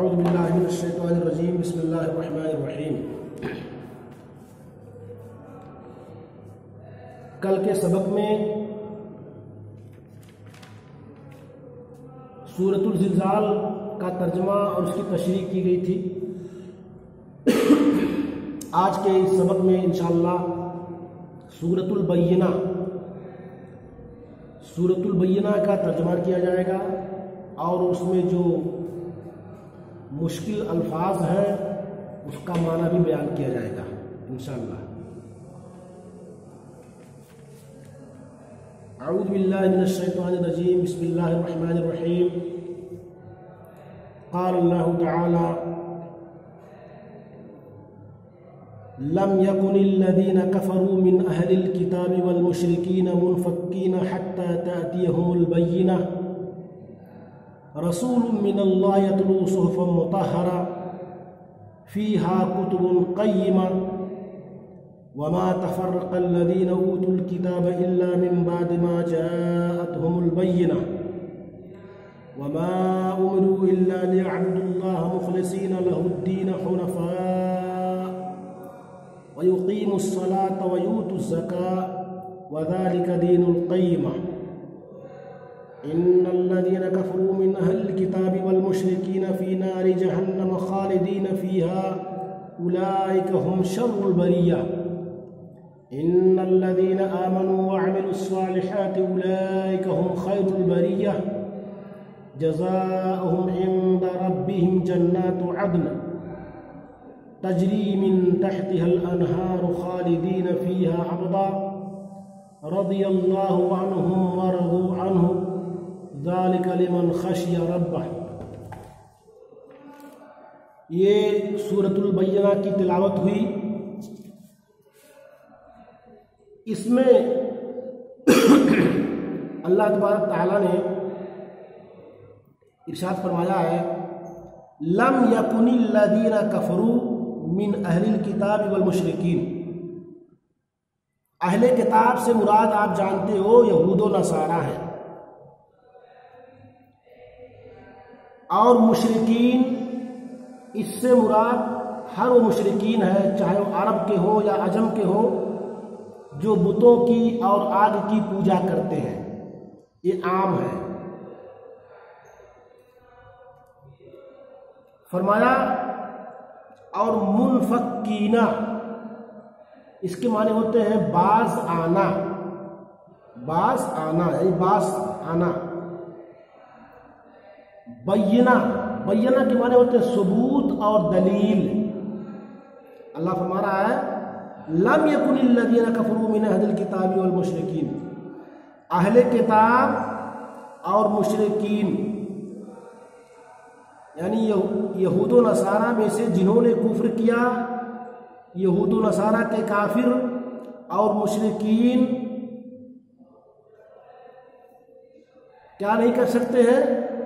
اعوذ باللہ من الشیطان الرجیم بسم اللہ الرحمن الرحیم۔ کل کے سبق میں سورۃ الزلزال کا ترجمہ اور اس کی تشریح کی گئی تھی۔ آج کے اس سبق میں انشاءاللہ سورۃ البینہ کا ترجمہ کیا جائے گا اور اس میں جو مشکل الفاظ ہیں اس کا معنی بھی بیان کیا جائے گا انشاءاللہ۔ اعوذ باللہ من الشیطان الرجیم بسم اللہ الرحمن الرحیم۔ قال اللہ تعالی لم يكن الذين كفروا من أهل الكتاب والمشركين منفكين حتى تأتيهم البينة رسول من الله يتلو صحفا مطهرة فيها كتب قيمة وما تفرق الذين أوتوا الكتاب إلا من بعد ما جاءتهم البينة وما أمروا إلا ليعبدوا الله مخلصين له الدين حنفاء ويقيموا الصلاة ويؤتوا الزكاة وذلك دين القيمة إن الذين كفروا من أهل الكتاب والمشركين في نار جهنم خالدين فيها أولئك هم شر البرية إن الذين آمنوا وعملوا الصالحات أولئك هم خير البرية جزاؤهم عند ربهم جنات عدن تجري من تحتها الأنهار خالدين فيها أبدا رضي الله عنهم ورضوا عنه ذلك لمن خشي ربه۔ یہ سورۃ البینہ کی تلاوت ہوئی۔ اس میں اللہ تبارک تعالیٰ نے ارشاد فرمایا ہے لم یکن الذین کفروا من اہل الکتاب والمشرکین۔ اہل کتاب سے مراد آپ جانتے ہو یہود و نصارہ ہیں، اور مشرکین اس سے مراد ہر وہ مشرکین ہیں، چاہے وہ عرب کے ہو یا عجم کے ہو، جو بتوں کی اور آگ کی پوجا کرتے ہیں، یہ عام ہے۔ فرمایا اور منفکینہ، اس کے معنی ہوتے ہیں باز آنا، یعنی باز آنا۔ بینہ کے معنی ہوتے ہیں ثبوت اور دلیل۔ اللہ فرما رہا ہے لم یکن الذین کفروا من اہل الکتاب والمشرکین، اہل کتاب اور مشرکین یعنی یہود و نصارہ میں سے جنہوں نے کفر کیا، یہود و نصارہ کے کافر اور مشرکین کیا نہیں کر سکتے ہیں؟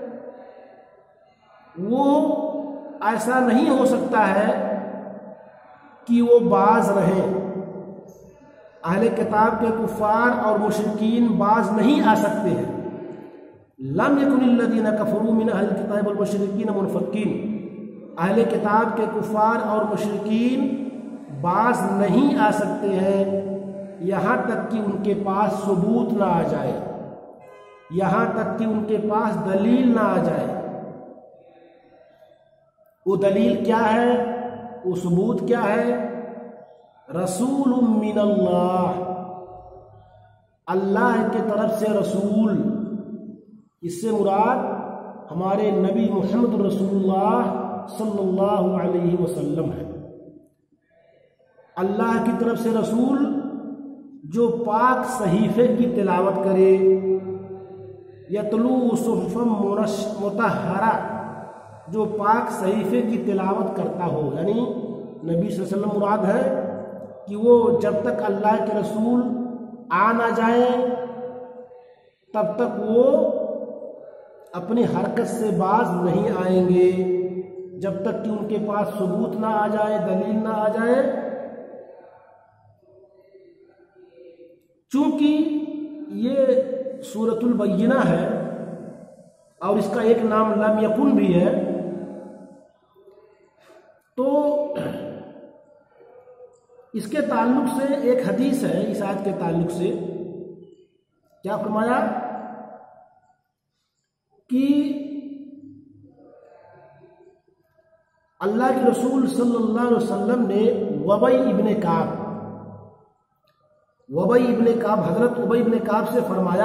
وہ ایسا نہیں ہو سکتا ہے کہ وہ باز رہیں۔ اہل کتاب کے کفار اور مشرکین باز نہیں آ سکتے ہیں۔ لم یکن الذین کفروا من اہل الکتاب والمشرکین منفکین، اہل کتاب کے کفار اور مشرکین باز نہیں آ سکتے ہیں یہاں تک کہ ان کے پاس ثبوت نہ آ جائے، یہاں تک کہ ان کے پاس دلیل نہ آ جائے۔ وہ دلیل کیا ہے، وہ ثبوت کیا ہے؟ رسول من اللہ، اللہ کی طرف سے رسول۔ اس سے مراد ہمارے نبی محمد رسول اللہ صلی اللہ علیہ وسلم ہے۔ اللہ کی طرف سے رسول جو پاک صحیفے کی تلاوت کرے، یتلو صحفا مطہرہ، جو پاک صحیفے کی تلاوت کرتا ہو، یعنی نبی صلی اللہ علیہ وسلم مراد ہے کہ وہ جب تک اللہ کے رسول آ نہ جائیں تب تک وہ اپنی حرکت سے باز نہیں آئیں گے، جب تک کہ ان کے پاس ثبوت نہ آ جائے، دلیل نہ آ جائے۔ چونکہ یہ سورۃ البینہ ہے اور اس کا ایک نام لم یکن بھی ہے، تو اس کے تعلق سے ایک حدیث ہے، اس آیت کے تعلق سے کیا فرمایا کہ اللہ کے رسول صلی اللہ علیہ وسلم نے وبی ابن کعب حضرت ابی ابن کعب سے فرمایا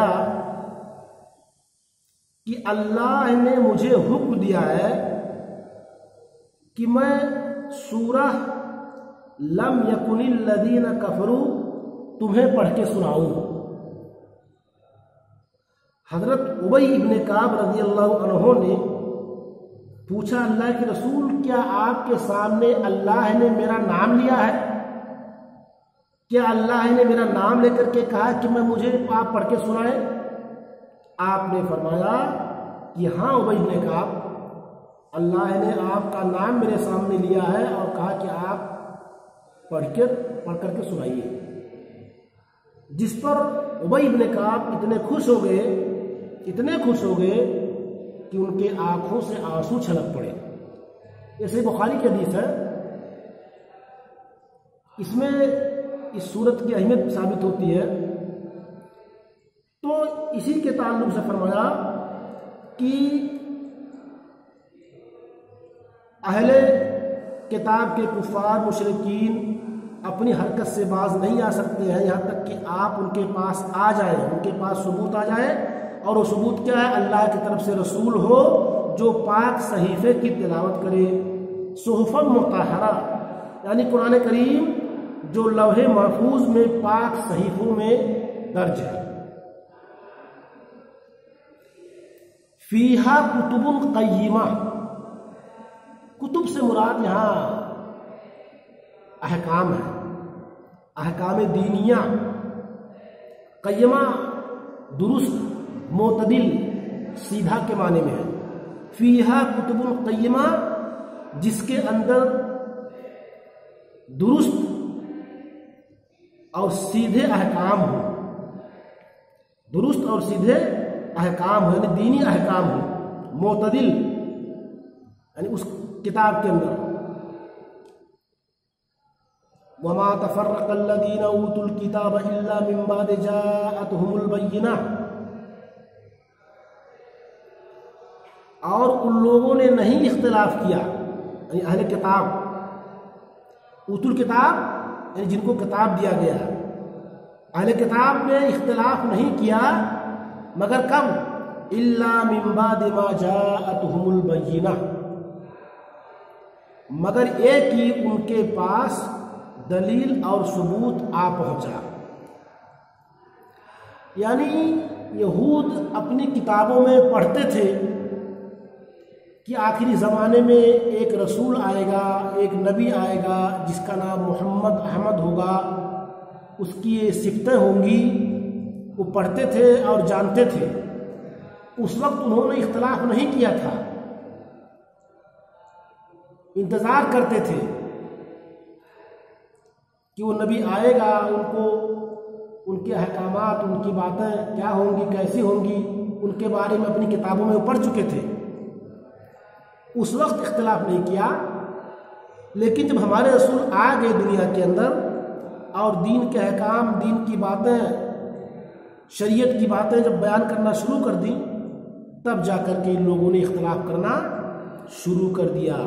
کہ اللہ نے مجھے حکم دیا ہے کہ میں سورہ لم یکن الذین کفروا تمہیں پڑھ کے سناؤں۔ حضرت ابی ابن کعب رضی اللہ عنہ نے پوچھا اللہ کے رسول کیا آپ کے سامنے اللہ نے میرا نام لیا ہے؟ کیا اللہ نے میرا نام لے کر کے کہا کہ مجھے آپ پڑھ کے سنائیں؟ آپ نے فرمایا کہ ہاں ابی ابن کعب، اللہ نے آپ کا نام میرے سامنے لیا ہے اور کہا کہ آپ پڑھ کر کے سنائیے۔ جس پر ابی ابن کعب اتنے خوش ہو گئے کہ ان کے آنکھوں سے آنسو چھلک پڑے۔ یہ صحیح بخاری کی حدیث ہے۔ اس میں اس سورت کی اہمیت ثابت ہوتی ہے۔ تو اسی کے تعلق سے فرمایا کہ اہل کتاب کے کفار مشرکین اپنی حرکت سے باز نہیں آ سکتے ہیں یہاں تک کہ آپ ان کے پاس آ جائیں، ان کے پاس ثبوت آ جائے۔ اور وہ ثبوت کیا ہے؟ اللہ کی طرف سے رسول ہو جو پاک صحیفے کی تلاوت کرے، صحف مطہرہ یعنی قرآن کریم جو لوح محفوظ میں پاک صحیفوں میں درج ہے۔ فیہا کتب قیمہ، کتب سے مراد یہاں احکام ہے، احکام دینیہ۔ قیمہ درست، معتدل، سیدھا کے معنی میں ہے۔ فیہا کتب قیمہ جس کے اندر درست اور سیدھے احکام ہو، درست اور سیدھے احکام ہو یعنی دینی احکام ہو، معتدل یعنی اس کتاب کے اندر۔ وما تفرق الذين اوتوا الكتاب الا من بعد جاءتهم البينة، اور ان لوگوں نے نہیں اختلاف کیا یعنی اہل کتاب، اوت الکتاب یعنی جن کو کتاب دیا گیا، اہل کتاب نے اختلاف نہیں کیا مگر کب؟ الا من بعد ما جاءتهم البینہ، مگر ایک ہی ان کے پاس دلیل اور ثبوت آ پہنچا۔ یعنی یہود اپنی کتابوں میں پڑھتے تھے کہ آخری زمانے میں ایک رسول آئے گا، ایک نبی آئے گا جس کا نام محمد احمد ہوگا، اس کی یہ صفتیں ہوں گی، وہ پڑھتے تھے اور جانتے تھے۔ اس وقت انہوں نے اختلاف نہیں کیا تھا، انتظار کرتے تھے کہ وہ نبی آئے گا، ان کے احکامات، ان کی باتیں کیا ہوں گی، کیسی ہوں گی، ان کے بارے میں اپنی کتابوں میں پڑھ چکے تھے۔ اس وقت اختلاف نہیں کیا، لیکن جب ہمارے رسول آ گئے دنیا کے اندر اور دین کے احکام، دین کی باتیں، شریعت کی باتیں جب بیان کرنا شروع کر دی، تب جا کر کے ان لوگوں نے اختلاف کرنا شروع کر دیا۔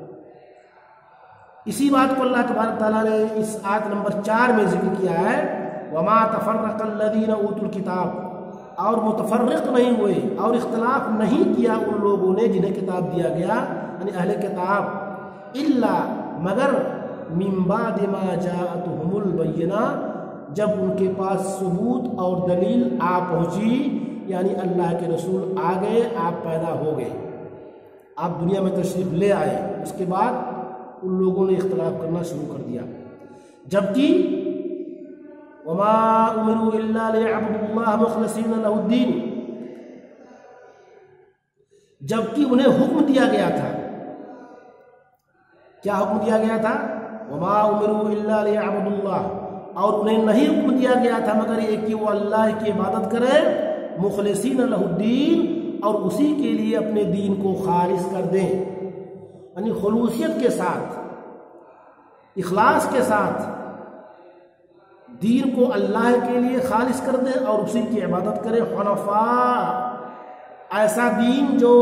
اسی بات کو اللہ تبارک تعالیٰ نے اس آیت نمبر 4 میں ذکر کیا ہے، وما تفرق الذین اوتوا الکتاب، اور متفرق نہیں ہوئے اور اختلاف نہیں کیا ان لوگوں نے جنہیں کتاب دیا گیا یعنی اہل کتاب، الا مگر من بعد ما جاءتهم البینہ، جب ان کے پاس ثبوت اور دلیل آ پہنچی، یعنی اللہ کے رسول آ گئے، آپ پیدا ہو گئے، آپ دنیا میں تشریف لے آئے، اس کے بعد ان لوگوں نے اختلاف کرنا شروع کر دیا۔ جبکہ وما امروا الا ليعبدوا الله مخلصين له الدين، جبکہ انہیں حکم دیا گیا تھا، کیا حکم دیا گیا تھا؟ وما امروا الا ليعبدوا الله، اور انہیں نہیں حکم دیا گیا تھا مگر یہ کہ وہ اللہ کی عبادت کریں، مخلصین له الدین، اور اسی کے لیے اپنے دین کو خالص کر دیں، یعنی خلوصیت کے ساتھ اخلاص کے ساتھ دین کو اللہ کے لیے خالص کر دے اور اسی کی عبادت کرے. حنفاء، ایسا دین جو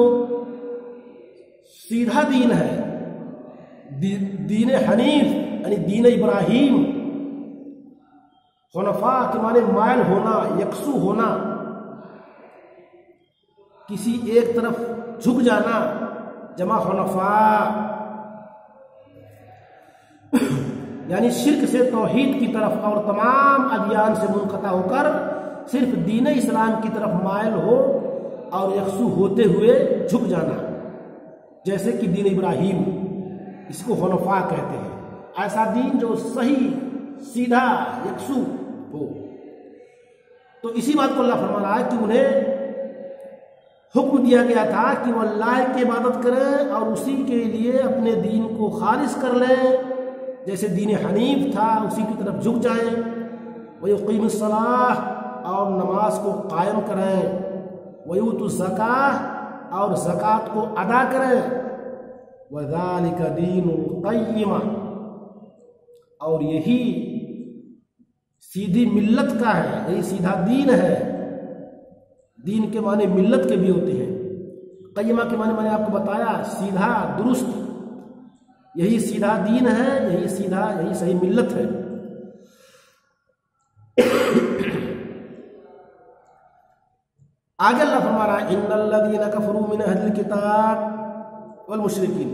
سیدھا دین ہے، دین حنیف یعنی دین ابراہیم. حنفاء کے معنی مائل ہونا، یکسو ہونا، کسی ایک طرف جھک جانا، جمع حنفاء. یعنی شرک سے توحید کی طرف اور تمام ادیان سے منقطع ہو کر صرف دین اسلام کی طرف مائل ہو اور یکسو ہوتے ہوئے جھک جانا، جیسے کہ دین ابراہیم، اس کو حنفاء کہتے ہیں. ایسا دین جو صحیح، سیدھا، یکسو ہو. تو اسی بات کو اللہ فرما رہا ہے کہ انہیں حکم دیا گیا تھا کہ وہ اللہ کی عبادت کریں اور اسی کے لیے اپنے دین کو خالص کر لیں، جیسے دین حنیف تھا اسی کی طرف جھک جائیں. وَيُقِيمُ الصَّلَاةَ، اور نماز کو قائم کریں. وَيُؤْتُوا الزَّكَاةَ، اور زکوٰۃ کو ادا کریں. وَذَلِكَ دِينُ الْقَيِّمَةِ، اور یہی سیدھی ملت کا ہے، یہی سیدھا دین ہے. دین کے معنی ملت کے بھی ہوتے ہیں. قیمہ کے معنی میں نے آپ کو بتایا، سیدھا، درست. یہی سیدھا دین ہے، یہی صحیح ملت ہے. آگے اللہ فرما رہا ہے ان الذین کفروا من اہل الکتاب والمشرکین،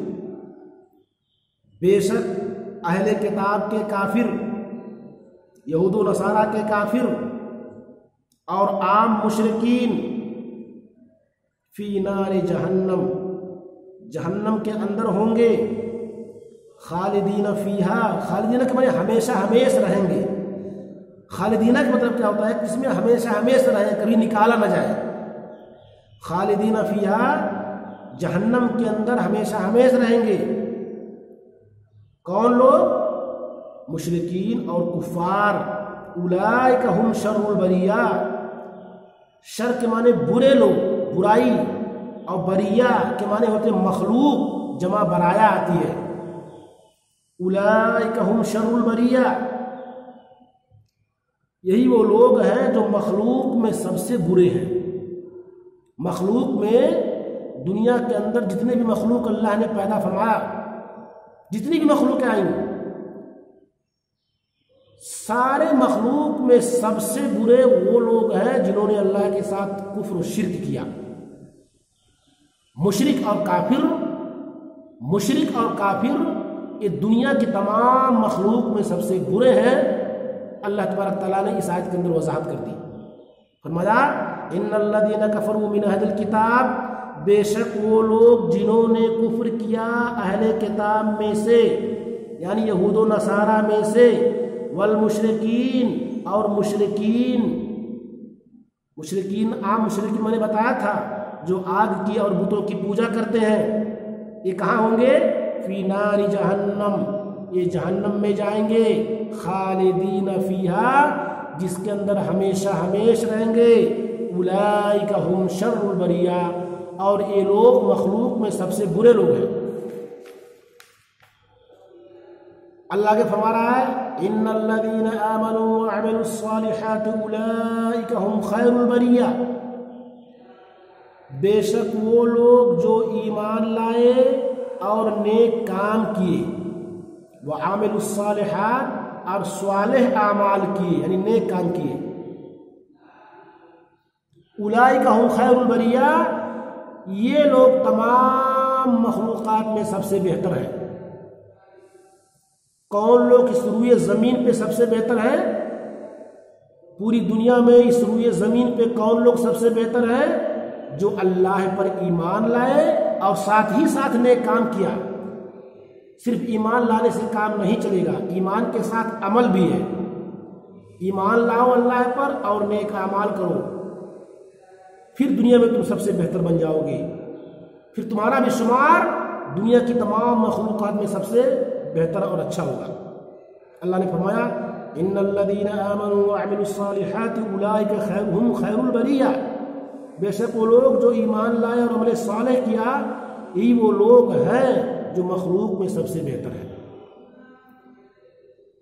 بے شک اہل کتاب کے کافر، یہود و نصارہ کے کافر اور عام مشرکین، فی نار جہنم، جہنم کے اندر ہوں گے. خالدین فیہا، خالدین کے معنی ہمیشہ ہمیش رہیں گے. خالدینہ کا مطلب کیا ہوتا ہے؟ کہ اس میں ہمیشہ ہمیش رہیں، کبھی نکالا نہ جائے. خالدین فیہا، جہنم کے اندر ہمیشہ ہمیش رہیں گے. کون لوگ؟ مشرکین اور کفار. اولئک ہم شر البریہ، شر کے معنی برے لوگ، برائی، اور بریہ کے معنی ہوتے مخلوق، جمع برایا آتی ہے. اولئک ہم شر البریہ، یہی وہ لوگ ہیں جو مخلوق میں سب سے برے ہیں. مخلوق میں دنیا کے اندر جتنے بھی مخلوق اللہ نے پیدا فرمایا، جتنی بھی مخلوقیں آئیں، سارے مخلوق میں سب سے برے وہ لوگ ہیں جنہوں نے اللہ کے ساتھ کفر و شرک کیا. مشرک اور کافر یہ دنیا کی تمام مخلوق میں سب سے برے ہیں. اللہ تبارک تعالیٰ نے اس آیت کے اندر وضاحت کر دی. فرمایا ان الذین کفروا من اہل الکتاب، بے شک وہ لوگ جنہوں نے کفر کیا اہل کتاب میں سے، یعنی یہود و نصارہ میں سے، والمشرکین، اور مشرکین عام مشرکین میں نے بتایا تھا جو آگ کی اور بتوں کی پوجا کرتے ہیں. یہ کہاں ہوں گے؟ فی نار جہنم، یہ جہنم میں جائیں گے. خالدین فیہا، جس کے اندر ہمیشہ ہمیش رہیں گے. اولئک ہم شر البریہ، اور یہ لوگ مخلوق میں سب سے برے لوگ ہیں. اللہ کے فرما رہا ہے ان الذین آمنوا وعملوا الصالحات اولئک ہم خیر البریہ، بے شک وہ لوگ جو ایمان لائے اور نیک کام کیے، وعملوا الصالحات، اور صالح اعمال کیے یعنی نیک کام کیے. اولئک ہم خیر البریہ، یہ لوگ تمام مخلوقات میں سب سے بہتر ہیں. کون لوگ اس روئے زمین پہ سب سے بہتر ہیں؟ پوری دنیا میں اس روئے زمین پہ کون لوگ سب سے بہتر ہیں؟ جو اللہ پر ایمان لائے اور ساتھ ہی ساتھ نیک کام کیا. صرف ایمان لانے سے کام نہیں چلے گا، ایمان کے ساتھ عمل بھی ہے. ایمان لاؤ اللہ پر اور نیک اعمال کرو، پھر دنیا میں تم سب سے بہتر بن جاؤ گے. پھر تمہارا بھی شمار دنیا کی تمام مخلوقات میں سب سے بہتر اور اچھا ہوگا. اللہ نے فرمایا ان الذین آمنوا وعملوا الصالحات اولئک ہم خیر البریہ، بے شک وہ لوگ جو ایمان لائے اور عمل صالح کیا، یہی وہ لوگ ہیں جو مخلوق میں سب سے بہتر ہے.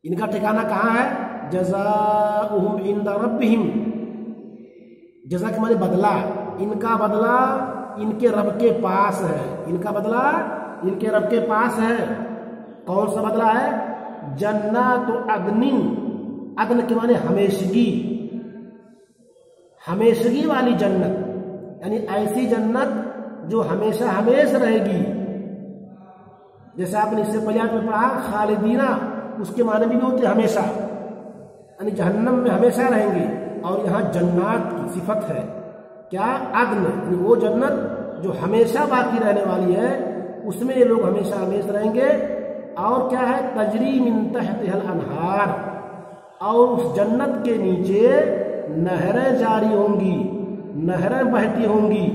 इनका ठिकाना कहाँ है? जज़ाउहुम इंद रब्बिहिम, जज़ा के माने बदला, इनका बदला इनके रब के पास है, इनका बदला इनके रब के पास है। कौन सा बदला है? जन्नातु अदनिन, अदन के माने हमेशगी, हमेशगी वाली जन्नत, यानी ऐसी जन्नत जो हमेशा हमेश रहेगी। जैसे आपने इससे पहले में पढ़ा खालिदीना, उसके माने भी होते हमेशा, यानी जहन्नम में हमेशा रहेंगे। और यहाँ जन्नात की सिफत है क्या? अदन, यानी वो जन्नत जो हमेशा बाकी रहने वाली है, उसमें ये लोग हमेशा हमेश रहेंगे। और क्या है? तजरी मिन तहतिहल अनहार, और उस जन्नत के नीचे नहरें जारी होंगी, नहरें बहती होंगी।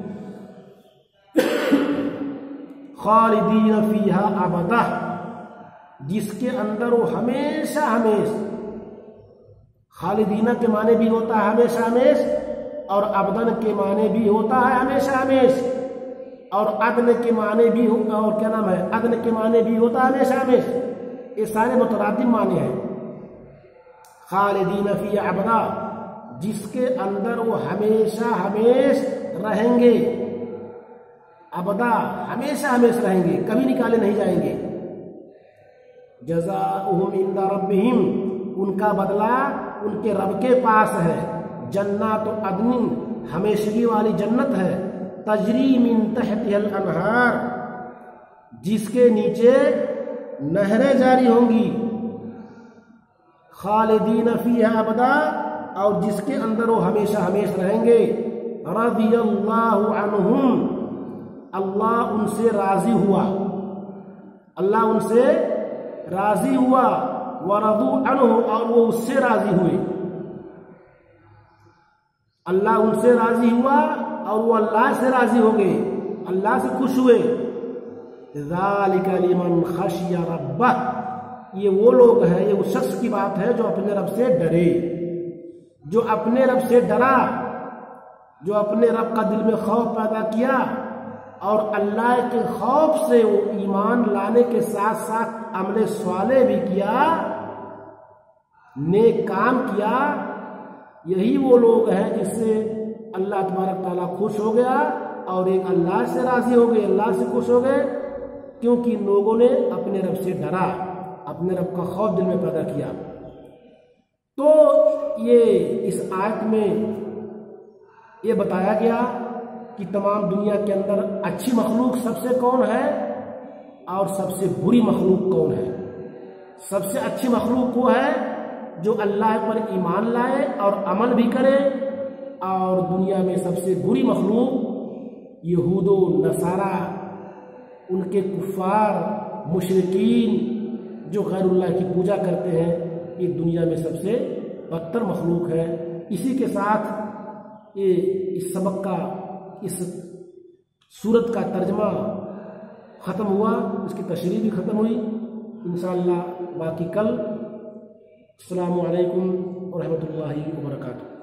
खालिदीन फीहा अबदा, जिसके अंदर वो हमेशा हमेश, खालिदीना के माने भी होता है हमेशा हमेश, और अबदन के माने भी होता है हमेशा हमेश, और अदन के माने भी होता, और क्या नाम है, अदन के माने भी होता है हमेशा हमेश। ये सारे मुतरादिम माने हैं। खालिदीन फीहा अबदा, जिसके अंदर वो हमेशा हमेश रहेंगे, अबदा हमेशा हमेश रहेंगे, कभी निकाले नहीं जाएंगे। जज़ाउहुम इंद रब्बिहिम, उनका बदला उनके रब के पास है। जन्नातु अदनिन, हमेशगी वाली जन्नत है। तजरी मिन तहतिहल अनहार, जिसके नीचे नहरें जारी होंगी। खालिदीन फीहा अबदा, और जिसके अंदर वो हमेशा हमेश रहेंगे। रज़ियल्लाहु अन्हुम, अल्लाह उनसे राजी हुआ, अल्लाह उनसे राजी हुआ। वरदू अन्हु, और वो उससे राजी हुए। अल्लाह उनसे राजी हुआ और वो अल्लाह से राजी हो गए, अल्लाह से खुश हुए। ज़ालिका लिमन खशिया रब्बह, ये वो लोग हैं, ये उस शख्स की बात है जो अपने रब से डरे, जो अपने रब से डरा, जो अपने रब का दिल में खौफ पैदा किया, और अल्लाह के खौफ से वो ईमान लाने के साथ साथ अमल स्वाले भी किया, नेक काम किया। यही वो लोग हैं जिससे अल्लाह तबारक ताला खुश हो गया, और एक अल्लाह से राजी हो गए, अल्लाह से खुश हो गए, क्योंकि इन लोगों ने अपने रब से डरा, अपने रब का खौफ दिल में पैदा किया। तो ये इस आयत में ये बताया गया कि तमाम दुनिया के अंदर अच्छी मखलूक सबसे कौन है और सबसे बुरी मखलूक कौन है। सबसे अच्छी मखलूक वो है जो अल्लाह पर ईमान लाए और अमल भी करे, और दुनिया में सबसे बुरी मखलूक यहूदो नसारा, उनके कुफार मुशरिकीन जो गैरुल्लाह की पूजा करते हैं, ये दुनिया में सबसे बदतर मखलूक है। इसी के साथ ये इस सबक का, इस सूरत का तर्जमा ख़त्म हुआ, इसकी तशरीह भी ख़त्म हुई। इंशाअल्लाह बाकी कल। अस्सलामु अलैकुम व रहमतुल्लाहि व बरकातुहू।